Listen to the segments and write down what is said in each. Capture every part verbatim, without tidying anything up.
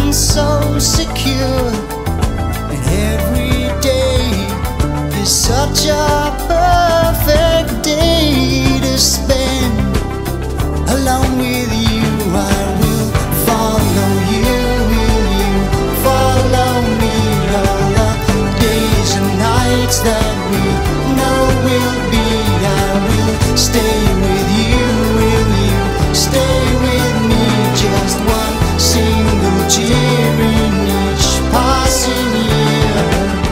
feeling so secure, and every day is such a perfect day to spend alone with you. I will follow you, will you follow me? All the days and nights that we know will be, I will stay with you, will you stay with me? Just one single tear in each passing year.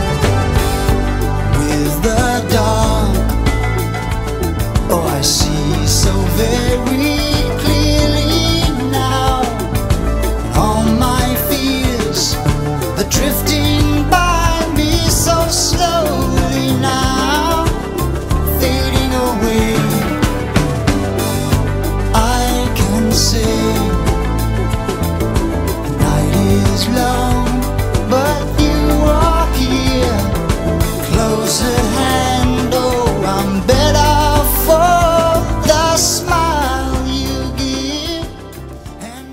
With the dark, oh, I see so very clearly now. All my fears are drifting by me so slowly now, fading away. I can say the night is long, but you are here, close at hand. Oh, I'm better for the smile you give. And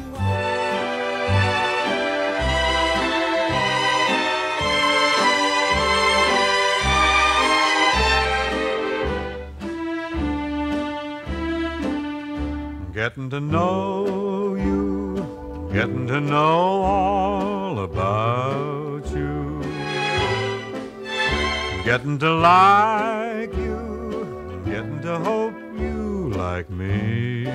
Getting to know you, getting to know all about you, getting to like you, getting to hope you like me,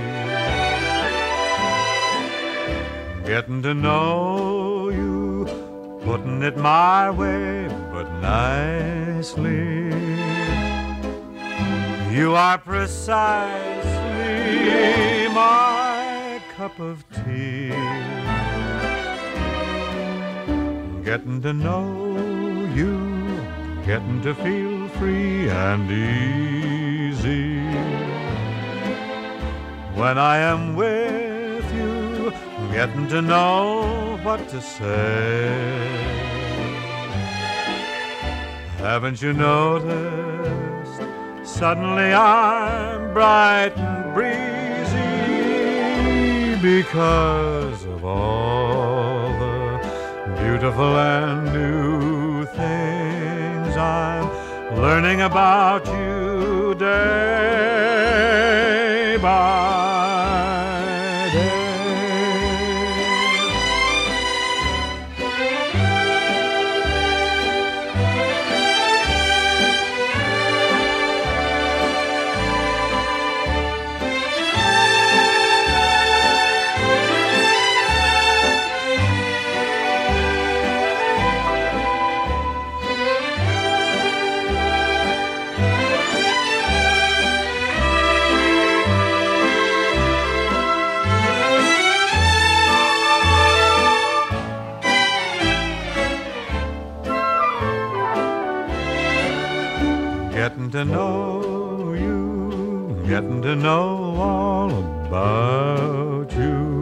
getting to know you, putting it my way but nicely. You are precisely my cup of tea. Getting to know you, getting to feel free and easy. When I am with you, getting to know what to say. Haven't you noticed? Suddenly I'm bright and breezy because of all the beautiful and new things I'm learning about you day by day. Getting to know you, getting to know all about you.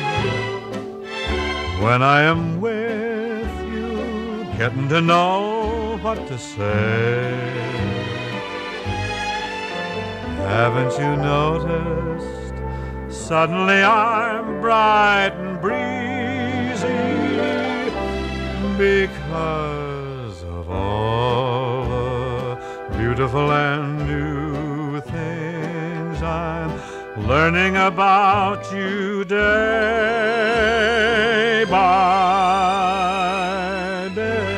When I am with you, getting to know what to say. Haven't you noticed? Suddenly I'm bright and breezy because of all the beautiful and new things I'm learning about you day by day.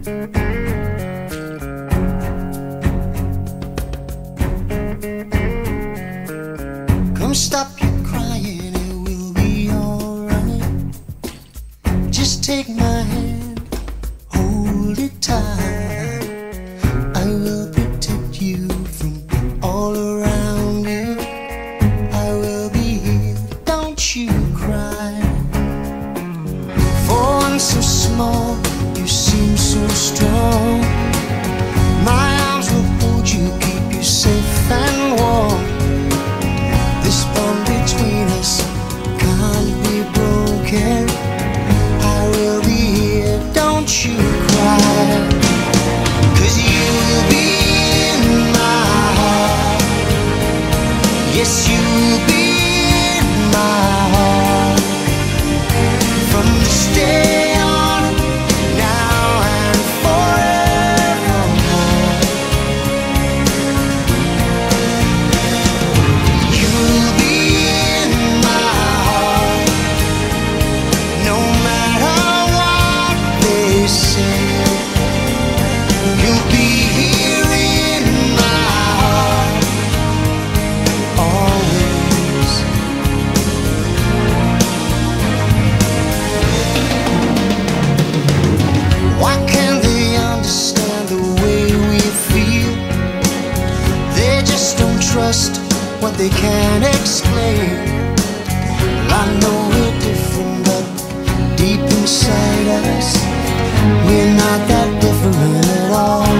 Come stop your crying, it will be alright. Just take my hand, hold it tight. I will protect you from all around you. I will be here, don't you cry. For one so small, you seem so strong. My arms will hold you, keep you safe and warm. This bond between us can't be broken. I will be here, don't you cry. 'Cause you'll be in my heart. Yes, you'll be in my heart. From this day on, now and forevermore. You'll be in my heart, no matter what they say. You'll be here in my heart, always. Why can't they understand the way we feel? They just don't trust what they can't explain. Well, I know we're different, but deep inside us, we're not that different at all.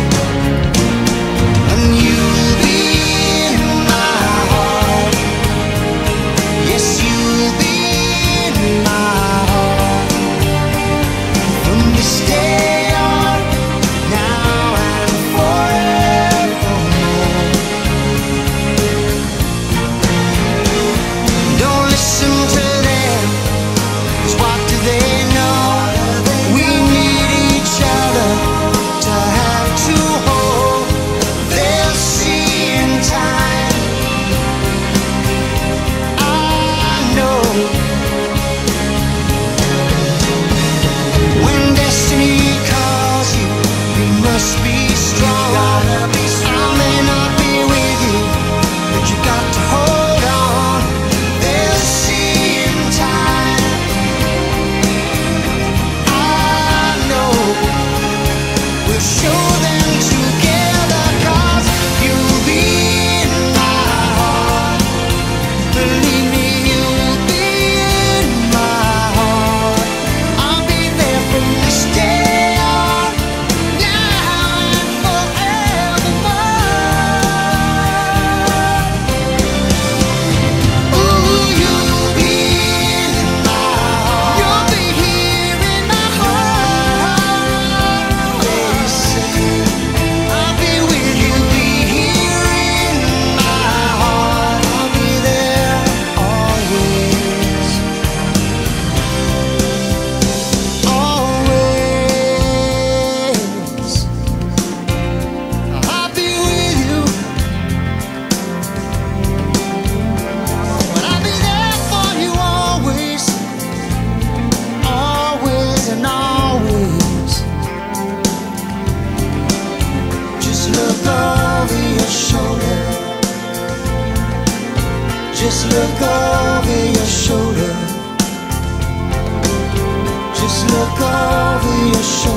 And you'll be in my heart. Yes, you'll be in my heart. From this day on, now and forevermore. Don't listen to them, 'cause what do they know? We need each other to have to hold. They'll see in time, I know. When destiny calls you, you must be strong. I may not be with you, but you got to hold on. They'll see in time, I know. We'll show them together, 'cause you'll be in my heart. Believe me, you'll be in my heart. I'll be there from this day on, now and forevermore. Ooh, you'll be in my heart. You'll be here in my heart. They say I'll be with you, be here in my heart. I'll be there always, always. I'll be with you, but I'll be there for you always, always and always. Just look over your shoulder. Just look over your shoulder. Just look over your shoulder.